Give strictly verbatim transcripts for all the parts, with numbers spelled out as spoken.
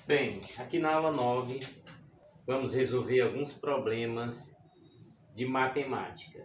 Bem, aqui na aula nove vamos resolver alguns problemas de matemática.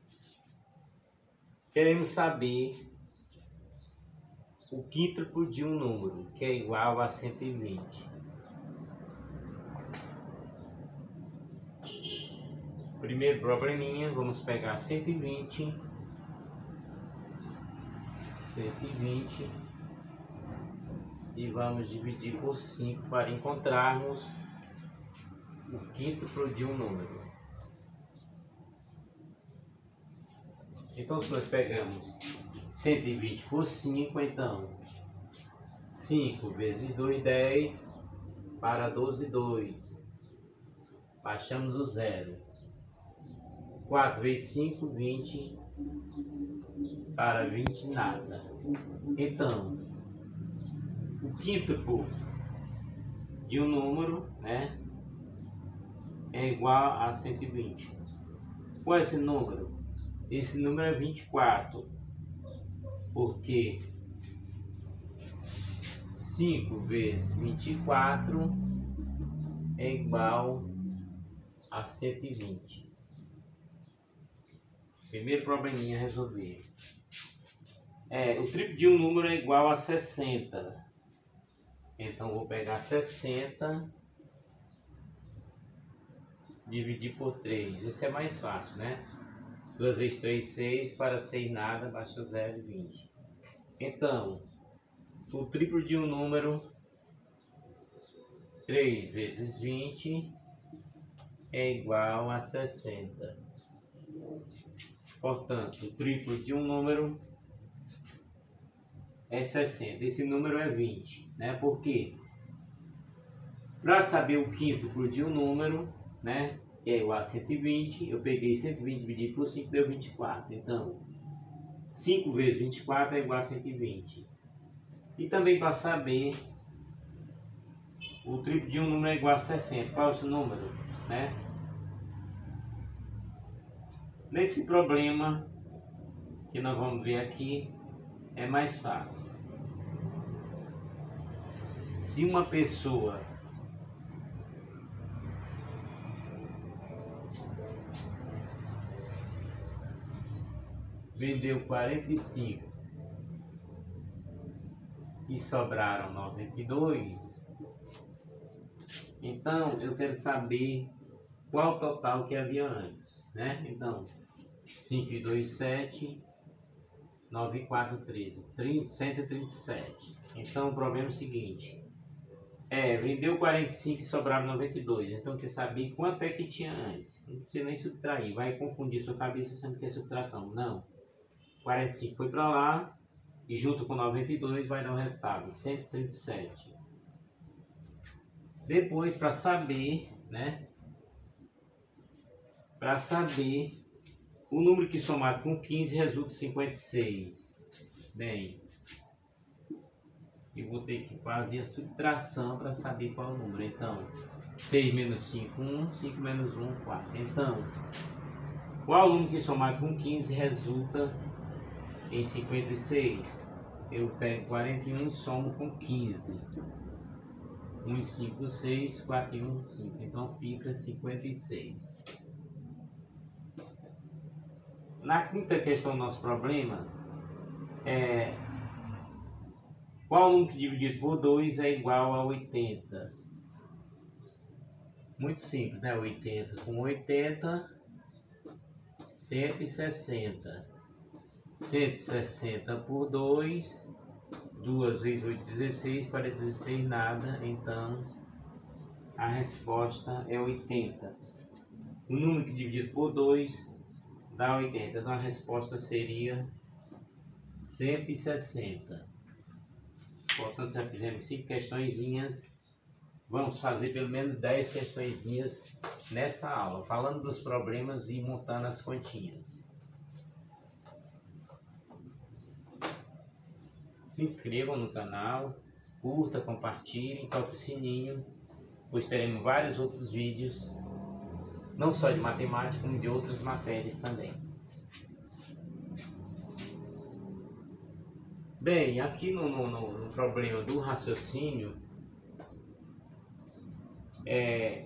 Queremos saber o quíntuplo de um número, que é igual a cento e vinte. Primeiro probleminha, vamos pegar cento e vinte. cento e vinte. E vamos dividir por cinco para encontrarmos o quíntuplo de um número. Então, se nós pegamos cento e vinte por cinco, então cinco vezes dois, dez, para doze, dois. Baixamos o zero. quatro vezes cinco, vinte, para vinte, nada. Então, o quíntuplo de um número, né, é igual a cento e vinte. Qual é esse número? Esse número é vinte e quatro, porque cinco vezes vinte e quatro é igual a cento e vinte. Primeiro probleminha a resolver. É, o triplo de um número é igual a sessenta. Então, vou pegar sessenta, dividir por três. Esse é mais fácil, né? dois vezes três, seis, para seis nada, baixa zero e vinte. Então, o triplo de um número, três vezes vinte, é igual a sessenta. Portanto, o triplo de um número é sessenta. Esse número é vinte, né? Por quê? Para saber o quíntuplo de um número, né, que é igual a cento e vinte, eu peguei cento e vinte dividido por cinco, deu vinte e quatro. Então, cinco vezes vinte e quatro é igual a cento e vinte. E também para saber o triplo de um número é igual a sessenta. Qual é esse número, né? Nesse problema que nós vamos ver aqui, é mais fácil. Se uma pessoa vendeu quarenta e cinco e sobraram noventa e dois, então eu quero saber qual o total que havia antes, né? Então, cinco e dois, sete, nove e quatro, treze, cento e trinta e sete. Então, o problema é o seguinte: é, vendeu quarenta e cinco e sobraram noventa e dois. Então, quer saber quanto é que tinha antes. Não precisa nem subtrair, vai confundir sua cabeça achando que é subtração. Não. quarenta e cinco foi para lá e junto com noventa e dois vai dar o resultado, cento e trinta e sete. Depois, para saber, né? Para saber o número que somado com quinze resulta cinquenta e seis. Bem, eu vou ter que fazer a subtração para saber qual é o número. Então, seis menos cinco, um, cinco menos um, quatro. Então, qual o número que somado com quinze resulta em cinquenta e seis? Eu pego quarenta e um e somo com quinze. um e cinco, seis, quatro e um, cinco. Então fica cinquenta e seis. Na quinta questão do nosso problema, é qual o número que dividido por dois é igual a oitenta? Muito simples, né? oitenta com oitenta, cento e sessenta. cento e sessenta por dois, duas vezes oito, dezesseis, para dezesseis nada, então a resposta é oitenta. O número que dividido por dois dá oitenta, então a resposta seria cento e sessenta. Portanto, já fizemos cinco questõezinhas. Vamos fazer pelo menos dez questõezinhas nessa aula, falando dos problemas e montando as continhas. Se inscrevam no canal, curta, compartilhem, toque o sininho, pois teremos vários outros vídeos, não só de matemática, como de outras matérias também. Bem, aqui no, no, no problema do raciocínio, é,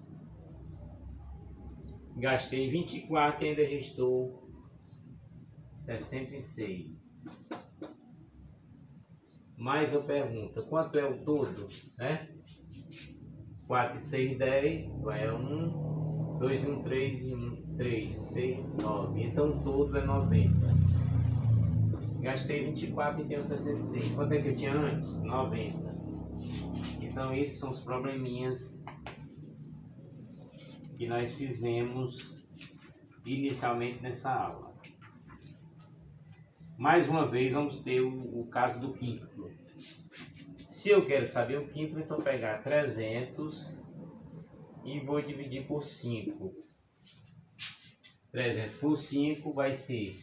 gastei vinte e quatro e ainda restou sessenta e seis. Mais uma pergunta, quanto é o todo? Né? quatro e seis, dez, vai a um, dois e um, três, e um, três, seis, nove. Então o todo é noventa. Gastei vinte e quatro e tenho sessenta e seis. Quanto é que eu tinha antes? noventa. Então esses são os probleminhas que nós fizemos inicialmente nessa aula. Mais uma vez vamos ter o, o caso do quíntuplo. Se eu quero saber o quíntuplo, então vou pegar trezentos e vou dividir por cinco. trezentos por cinco vai ser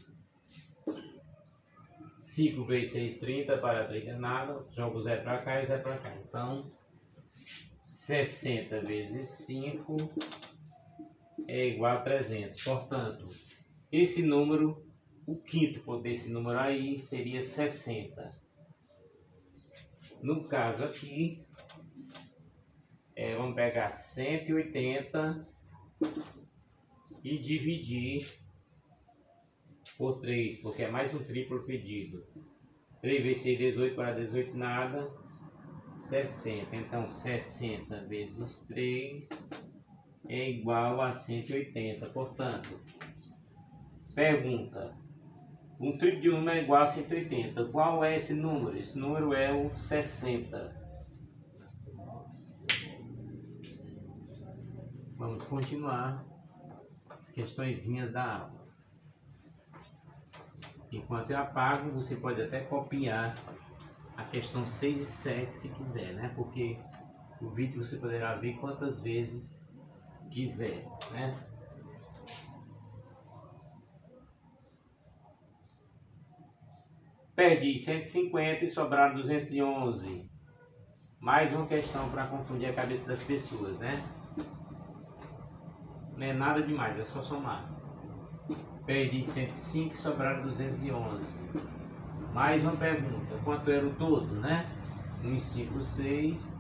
cinco vezes seis, trinta, para trinta nada, jogo o zero para cá e o zero para cá. Então, sessenta vezes cinco é igual a trezentos. Portanto, esse número, o quíntuplo desse número aí seria sessenta. No caso aqui, é, vamos pegar cento e oitenta e dividir por três, porque é mais um triplo pedido. três vezes seis, dezoito, para dezoito nada, sessenta. Então, sessenta vezes três é igual a cento e oitenta. Portanto, pergunta: um triplo de um número é igual a cento e oitenta. Qual é esse número? Esse número é o sessenta. Vamos continuar as questõezinhas da aula. Enquanto eu apago, você pode até copiar a questão seis e sete se quiser, né? Porque o vídeo você poderá ver quantas vezes quiser, né? Perdi cento e cinquenta e sobraram duzentos e onze. Mais uma questão para confundir a cabeça das pessoas, né? Não é nada demais, é só somar. Perdi cento e cinco e sobraram duzentos e onze. Mais uma pergunta, quanto era o todo, né? um e cinco, seis.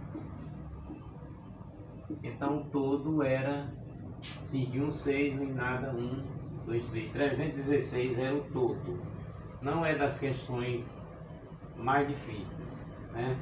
Então o todo era cinco e um, seis, um e nada, um, dois, três. trezentos e dezesseis era o todo. Não é das questões mais difíceis, né?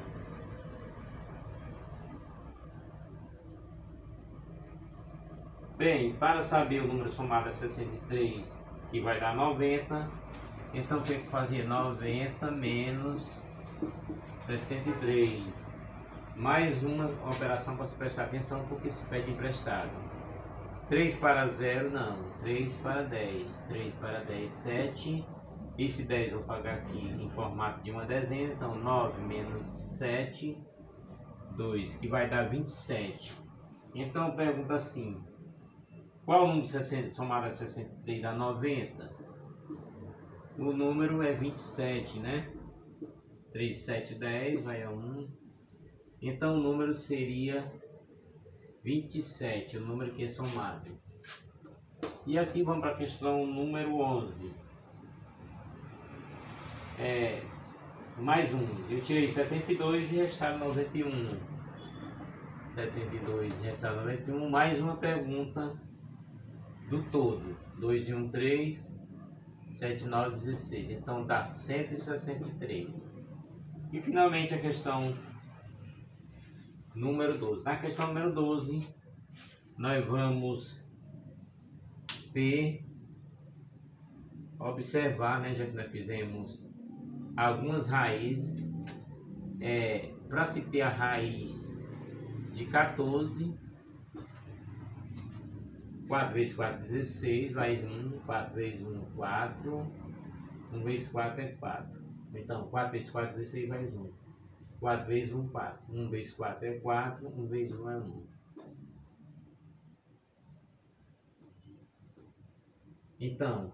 Bem, para saber o número somado a sessenta e três, que vai dar noventa, então tem que fazer noventa menos sessenta e três. Mais uma operação para se prestar atenção, porque se pede emprestado. três para zero, não. três para dez. três para dez, sete. Esse dez eu vou pagar aqui em formato de uma dezena, então nove menos sete, dois, que vai dar vinte e sete. Então pergunta assim: qual o número de sessenta, somado a sessenta e três dá noventa? O número é vinte e sete, né? três, sete, dez, vai a um. Então o número seria vinte e sete, o número que é somado. E aqui vamos para a questão número onze. É, mais um. Eu tirei setenta e dois e restaram noventa e um. setenta e dois e restaram noventa e um. Mais uma pergunta do todo. dois e um, três. sete, nove, dezesseis. Então dá cento e sessenta e três. E finalmente a questão número doze. Na questão número doze, nós vamos ter, observar, né, já que nós fizemos algumas raízes. É, para se ter a raiz de quatorze, quatro vezes quatro, dezesseis, vai um, quatro vezes um, quatro, um vezes quatro é quatro. Então, quatro vezes quatro, dezesseis, mais um. quatro vezes um, quatro. um vezes quatro é quatro, um vezes um é um. Então,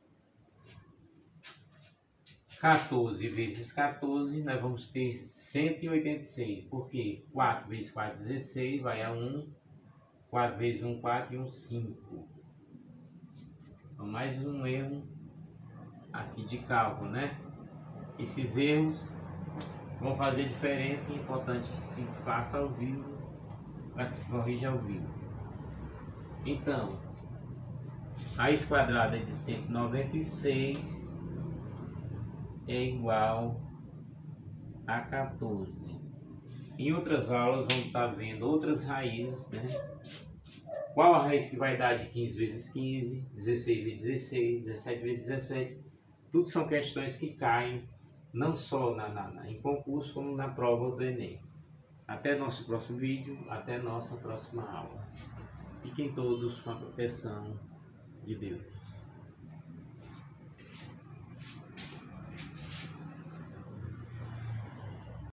quatorze vezes quatorze, nós vamos ter cento e oitenta e seis, porque quatro vezes quatro, dezesseis, vai a um, quatro vezes um, quatro e um, cinco. Então, mais um erro aqui de cálculo, né? Esses erros vão fazer diferença, e é importante que se faça ao vivo para que se corrija ao vivo. Então, raiz quadrada de cento e noventa e seis é igual a quatorze. Em outras aulas vamos estar vendo outras raízes, né? Qual a raiz que vai dar de quinze vezes quinze, dezesseis vezes dezesseis, dezessete vezes dezessete. Tudo são questões que caem não só na, na, na, em concurso, como na prova do Enem. Até nosso próximo vídeo, até nossa próxima aula. Fiquem todos com a proteção de Deus.